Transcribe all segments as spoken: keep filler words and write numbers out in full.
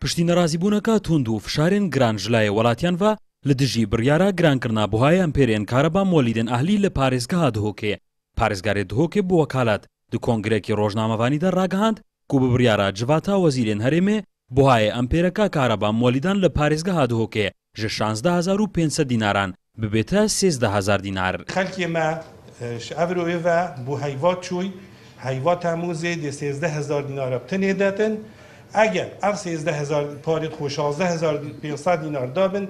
پشتی نەرازیبوونەکە توند و فشارێن گرانژلایە وڵاتیانڤە لە دژی بڕیارە گرانکردنا بۆهای ئەمپێرێن کارەبا مۆلیدن ئەهلی لە پارێزگەها دهۆکێ پارێزگارێ دهۆکێ بۆ وەکالات دو کۆنگرێکی ڕۆژنامەوانیدا ڕاگەهاند کو بە بڕیارە جڤاتا وەزیرێن هەرێمێ بۆهای ئەمپێرەکە کارەبا مۆلیدان لە پارێزگەها دهۆکێ ژە شانزدە هەزار و پێنج سەد دیناران ببێتە سێزدە هەزار دینار. خەڵکی ما ئەڤرۆێڤە بۆ هەیڤات چووی هەیڤات هەمووزێ دێ سێزدە هەزار دینارە بتنێ دەتن ئەگەر ئەم سێزدە هەزار پارێت خۆ شانزدە هەزار و پێنج سەد دینار دابن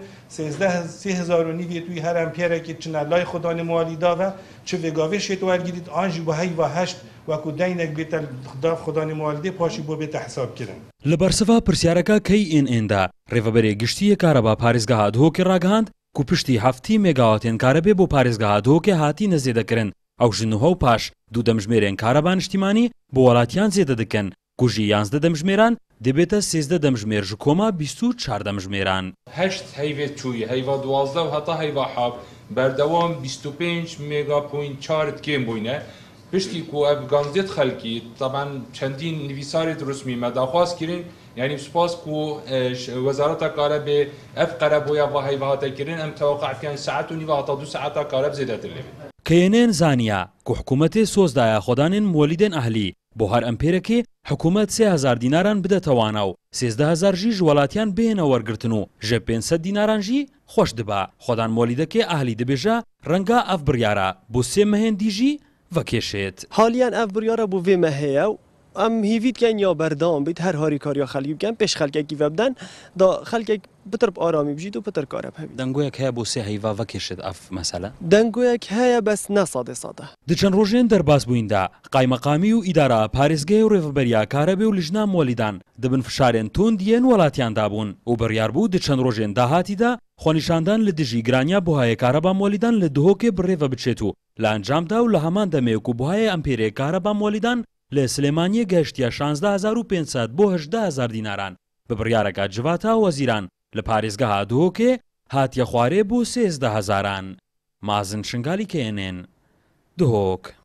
سێ هەزار و نیڤ توی هەر ئەمپێرێکی چنە لای خودانی موالی داوە چ vێگاوێ شێت وەرگیریت ئانژی بۆ هەیڤە هەشت وەکو دەینێک بێتە داف خودانی موالیدێ پاشی بۆ بێتە حسابکردن. لە بەرسەڤا پرسیارەکە کەی ئێن ئێندا ڕێڤەبەرێ گشتیە کارەبا پارێزگەها دهۆکێ ڕاگەهاند کو پشتی هەفتی مێگاواتێن کارەبێ بۆ پارێزگەها دهۆکێ هاتی نەزێدەکردن ئەو ژنوهە و پاش دوو دەمژمێرێن کارەبا نیشتیمانی بۆ وڵاتیان زێدە دەکەن کوژی یانزدە دەمژمێران دەبێتە سێزدە دەمژمێر ژ کۆما بیست و چوار دەمژمێران. هەشت هەیڤێت چووی هەیڤا دوازدە و هەتا هەیڤا حاب بەردەوام بیست و پێنج مێگا پوینت چارت کێم بووینە پشتی کو ئەف گانزێت خەلکی طبعاً چەندین نویسارێت ڕسمی مەداخواست کردن یعنی سپاس کو وەزارەتە کارەبێ ئەف قەرەبۆیە بە هەیڤا هاتەکردن ئەم تەوەقعکەن سەعات و نیڤە هەتا دوو سەعاتا کارەب زێدەتر لێبێت. کەیەنێن زانیا کو حکوومەتێ سۆزدایە خۆدانێن مۆلیدێن ئەهلی بۆ هەر ئەمپێرەکێ حکوومەت سێ هەزار دیناران بدەتەوانە و سێزدە هەزار ژی وڵاتیان بێنە وەرگرتن و ژە پێنج سەد دیناران ژی خۆش دبا خۆدان مۆلیدەکێ ئەهلی دەبێژە ڕەنگە ئەف بڕیارە بۆ سێ مەهێندی ژی ڤەکێشێت. حالیان ئەف بڕیارە بۆ vê me heye و ئەم هیڤیتکەن یا بەردەوام بیت هەر هاریکاریە خەڵکی بکەن پێش خەڵکێکی vê بدەن دا خەڵکێک بتر ئارامی بژیت و پتر کارە هەبی. دەنگۆیەک هەیە بۆ سێ هەیڤا ڤەکێشێت ئەف مەسەلە؟ دەنگۆیەک هەیە بەس نە سادێ سادە. دچەند ڕۆژێن دەرباز بوویندا قایمەقامی و ئیدارە پارێزگای و ڕێڤەبەریا کارەبێ و لیژنا مۆلیدان دەبن فشارێن توندیەن وڵاتیاندا بوون و بڕیار بوو دچەند ڕۆژێن داهاتیدا خۆنیشاندان لە دژی گرانیا بۆهای کارەبا مۆلیدان لە دهۆکێ بڕێڤە بچێت و لە ئەنجامدا و لە هەمان دەمێک و بۆهای ئەمپێرێ کارەبا مۆلیدان لە سلێمانیە گەشتیە شانزدە هەزار و پێنج سەد بۆ هەژدە هەزار دیناران بە بڕیارەکە جڤاتا وەزیران لە پارێزگەها دهۆکێ هاتیە خوارێ بۆ سێزدە هەزاران. مازن شنگالی کێنێن دهۆک.